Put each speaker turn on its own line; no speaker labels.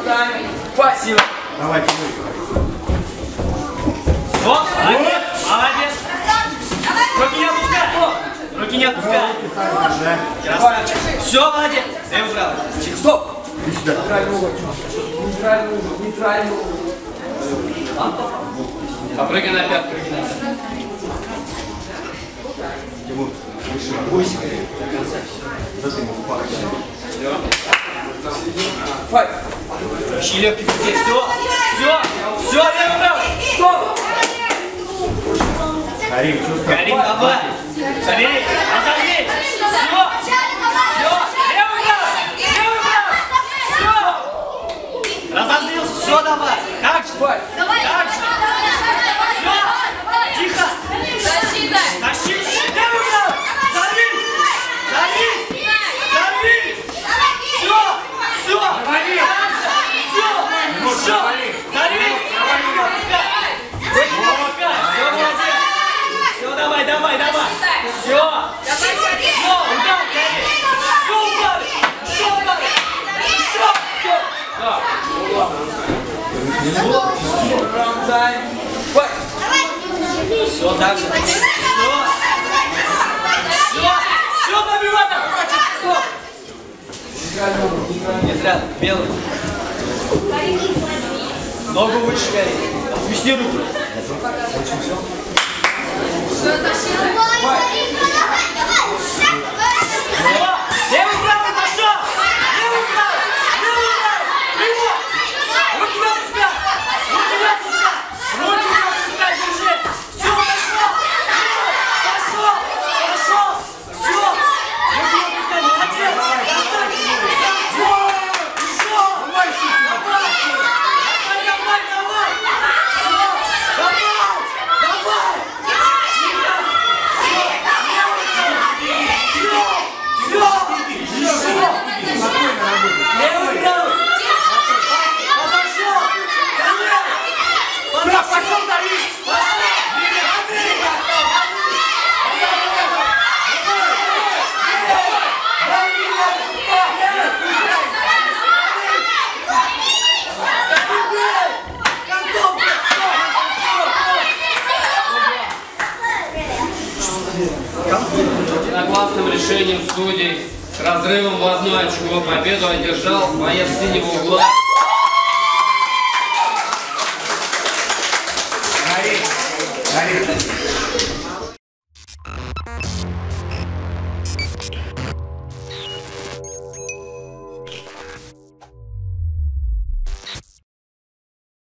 Спасибо.
Давай,
Вот, молодец, молодец. Руки не отпускай. Руки не отпускай. Красавчик. Все, молодец. Ты убрал. Стоп.
Иди сюда.
Нейтральный угол. Попрыгай на пятку.
Тимур, выше. Бойся. За ты ему
Файт. Ищи легкий пути. Все, левый, правый. Стоп.
Карим, чувствуй.
Карим, давай. Забери, разожми. Все, левый, правый. Все. Разозлился, все, давай. Как же? Как же? Все. Тихо. Тащи. Левый, правый. Зарви. Все. Зарви. Все, давай. Все. Удар, Карим. Все, удар. Все, дальше. Все, добивай. Не зря, белый. Ногу выше, Карим. Отпусти руку. Левый, правый, пошел! Левый, правый! Прямо! Руки на пускай! Держи! Все, пошел! Все! Руки на пускай, молодец! Пошел, Давид! Согласным решением судей с разрывом в 1 очко победу одержал боец синего угла